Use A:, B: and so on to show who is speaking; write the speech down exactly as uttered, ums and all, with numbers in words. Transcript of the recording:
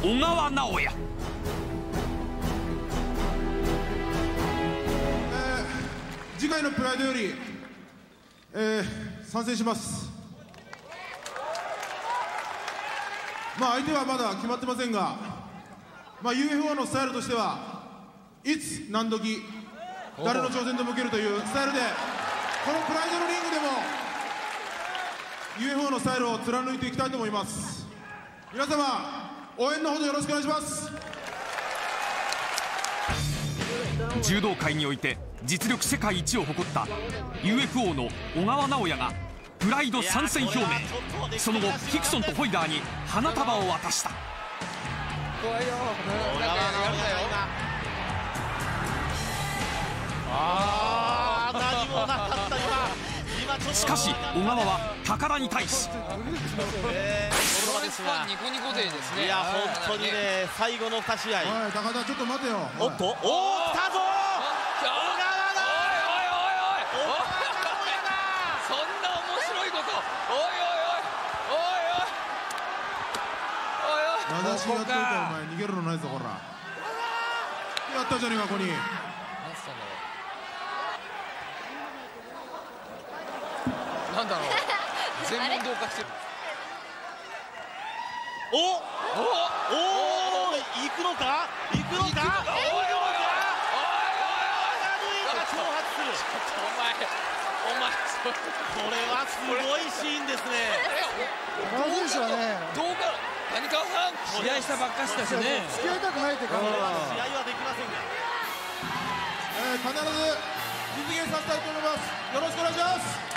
A: 小川直也。
B: えー、次回のプライドより、えー、参戦します。まあ相手はまだ決まってませんが、まあ ユーエフオー のスタイルとしてはいつ何時誰の挑戦と向けるというスタイルで、このプライドのリングでも ユーエフオー のスタイルを貫いていきたいと思います。皆様応援のほどよろしくお願いします。
A: 柔道界において実力世界一を誇った ユーエフオー の小川直也がプライド参戦表明。その後ヒクソンとホイラーに花束を渡した。
C: 怖いよ。
D: 小川直也がああ何もなかった今。今ちょっと
A: しかし小川は宝に対し、
D: えー、言葉ですが
C: ニコニコデーですね。
D: いや本当にね最後のふた試合。
B: おい高田ちょっと待てよ。
D: おっとおお来たぞ。
B: 名指しやっといたらお前逃げるのないぞほら。やったじゃねえかここに。
C: なんだろう。全問同化してる。
D: おおおお行くのか行くのか。おいおいおいおいおい挑発する。
C: お前お前
D: これはすごいシーンですね。
E: 高田選手はね、
C: 動画谷川さん試合したばっかしだしね。
E: 付き合いたくないって感じ。
D: 試合はできませんが、
B: えー、必ず実現させたいと思います。よろしくお願いします。